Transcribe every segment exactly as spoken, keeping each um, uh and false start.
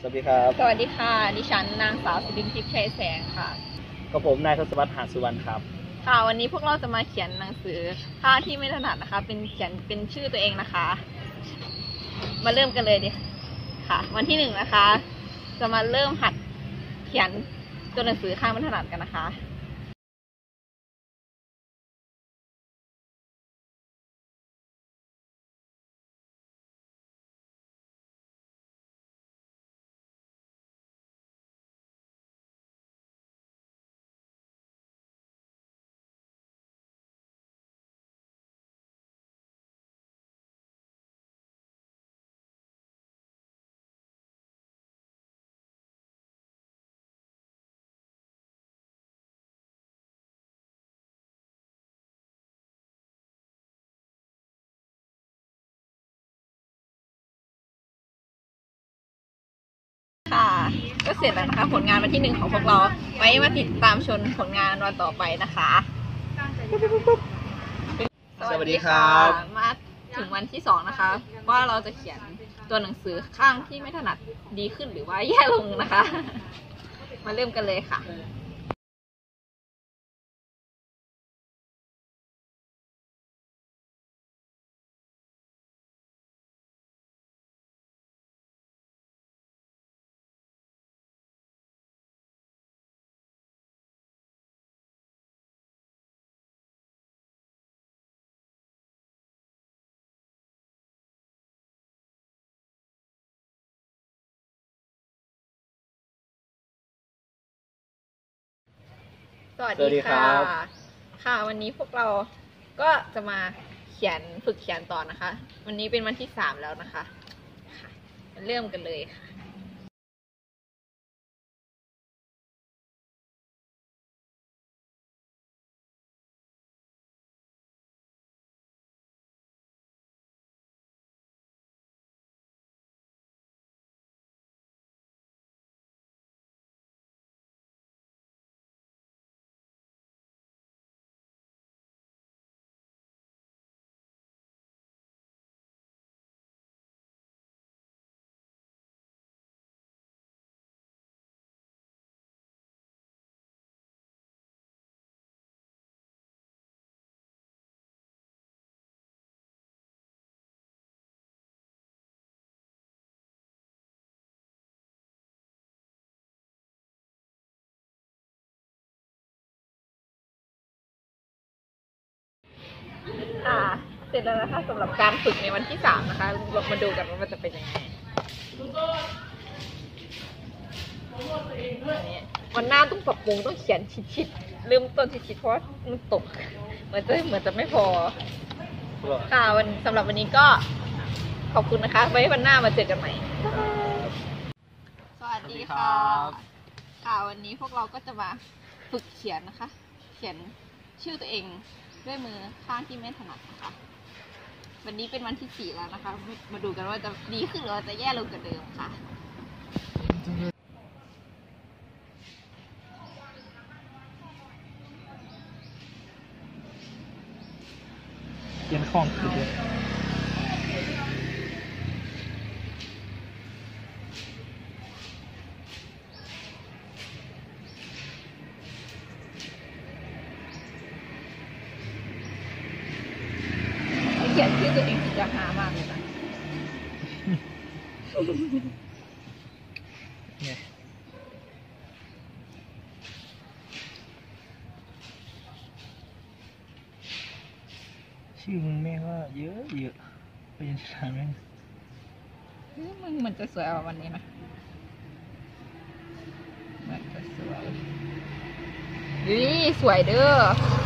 สวัสดีครับสวัสดีค่ะดิฉันนางสาวสิรินทิพย์ชัยแสงค่ะกับผมนายทศวรรษหาสุวรรณครับค่ะวันนี้พวกเราจะมาเขียนหนังสือภาคที่ไม่ถนัดนะคะ เป็นเขียนเป็นชื่อตัวเองนะคะ มาเริ่มกันเลยดิค่ะ วันที่หนึ่งนะคะ จะมาเริ่มหัดเขียนตัวหนังสือข้างไม่ถนัดกันนะคะค่ะก็เสร็จแล้วนะคะผลงานวันที่หนึ่งของพวกเราไว้มาติดตามชมผลงานวันต่อไปนะคะสวัสดีครับมาถึงวันที่สองนะคะ ว่าเราจะเขียนตัวหนังสือข้างที่ไม่ถนัดดีขึ้นหรือว่าแย่ลงนะคะ มาเริ่มกันเลยค่ะสวัสดีค่ะ ค่ะวันนี้พวกเราก็จะมาเขียนฝึกเขียนต่อนะคะ วันนี้เป็นวันที่สามแล้วนะคะค่ะมาเริ่มกันเลยค่ะอ่าเสร็จแล้วนะคะสำหรับการฝึกในวันที่สามนะคะเรามาดูกันว่ามันจะเป็นยังไงวันหน้าต้องปรับปรุงต้องเขียนชิดๆเริ่มต้นชิดๆเพราะว่ามันตกเหมือนจะเหมือนจะไม่พอค่ะวันสำหรับวันนี้ก็ขอบคุณนะคะ ไว้วันหน้ามาเจอกันใหม่สวัสดีค่ะค่ะวันนี้พวกเราก็จะมาฝึกเขียนนะคะ เขียนชื่อตัวเองด้วยมือข้างที่ไม่ถนัดนะคะวันนี้เป็นวันที่สี่แล้วนะคะ มาดูกันว่าจะดีขึ้นหรือว่าจะแย่ลงกว่าเดิมค่ะเขียนคล่องคือเดียวเขียนชื่อตัวเองจะหามากเลยนะเนี่ยชื่อมึงแม่งว่าเยอะเยอะไปยันชาแม่งมึงมันจะสวยกว่าวันนี้นะมันจะสวยนี่สวยเด้อ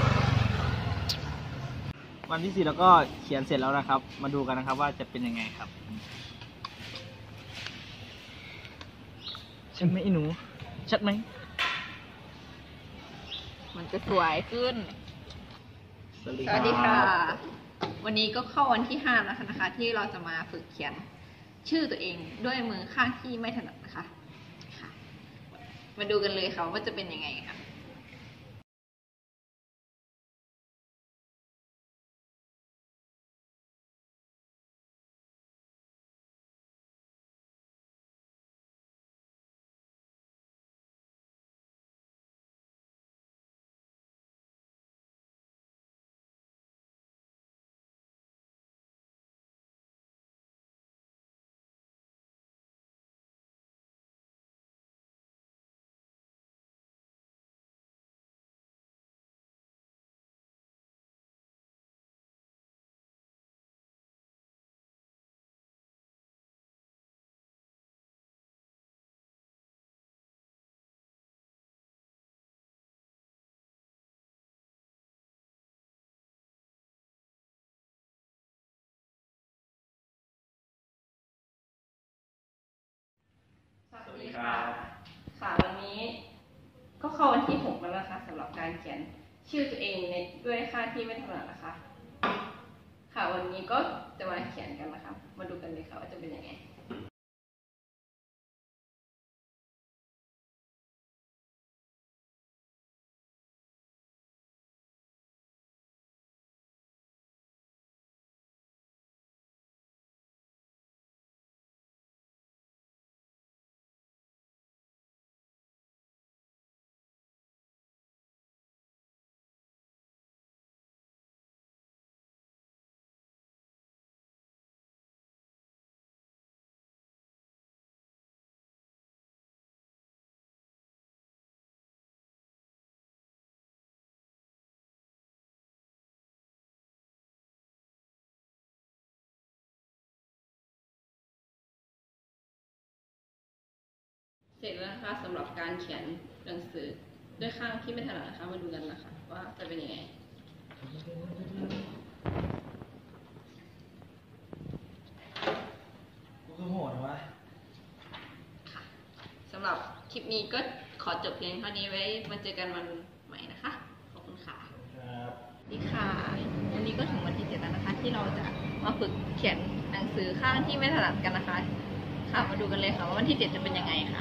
วันที่สี่แล้วก็เขียนเสร็จแล้วนะครับ มาดูกันนะครับว่าจะเป็นยังไงครับชัดไหมไอ้หนูชัดไหมมันจะสวยขึ้นสวัสดีสวัสดีค่ะ วันนี้ก็เข้าวันที่ห้าแล้วนะคะ ที่เราจะมาฝึกเขียนชื่อตัวเองด้วยมือข้างที่ไม่ถนัดนะคะค่ะมาดูกันเลยค่ะว่าจะเป็นยังไงค่ะครับค่ะวันนี้ก็เข้าวันที่หกแล้วนะคะสำหรับการเขียนชื่อตัวเองในด้วยค่าที่ไม่ถนัดนะคะค่ะวันนี้ก็จะมาเขียนกันนะคะมาดูกันเลยค่ะว่าจะเป็นยังไงเสร็จแล้วนะคะสำหรับการเขียนหนังสือด้วยข้างที่ไม่ถนัดนะคะมาดูกันนะคะว่าจะเป็นยังไงกูคือโหดวะค่ะสำหรับคลิปนี้ก็ขอจบเพียงเท่านี้ไว้มาเจอกันวันใหม่นะคะขอบคุณค่ะครับนี่ค่ะวันนี้ก็ถึงวันที่เจ็ดแล้วนะคะ ที่เราจะมาฝึกเขียนหนังสือข้างที่ไม่ถนัดกันนะคะค่ะมาดูกันเลยค่ะว่าวันที่เจ็ดจะเป็นยังไงค่ะ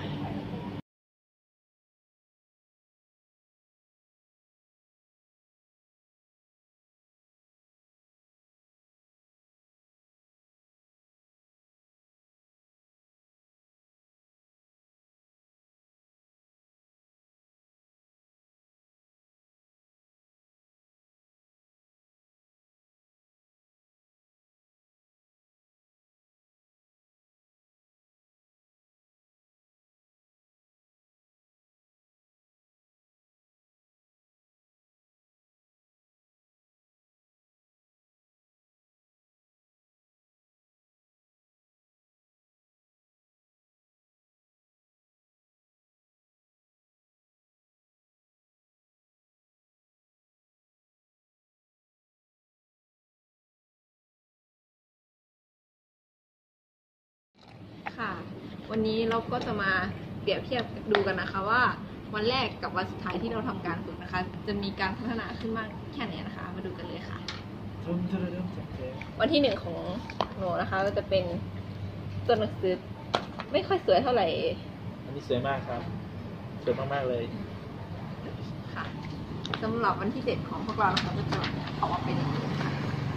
ค่ะวันนี้เราก็จะมาเปรียบเทียบดูกันนะคะว่าวันแรกกับวันสุดท้ายที่เราทำการฝึกนะคะ จะมีการพัฒนาขึ้นมากแค่ไหนนะคะ มาดูกันเลยค่ะเริ่มจะเริ่มจากเจ๊วันที่หนึ่งของโนนะคะก็จะเป็นตัวหนังสือไม่ค่อยสวยเท่าไหร่อันนี้สวยมากครับสวยมากๆเลยค่ะสำหรับวันที่เจ็ดของพวกเรานะคะก็จะออกมาเป็นอย่างนี้ค่ะ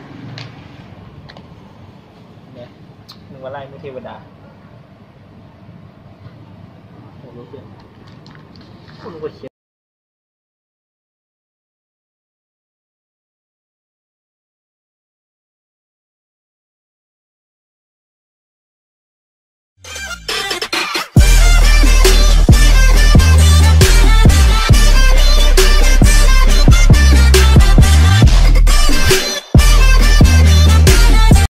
เนี่ยหนึ่งวันไล่ไม่เทวดาโอ้รู้สึกคุณก็เขียน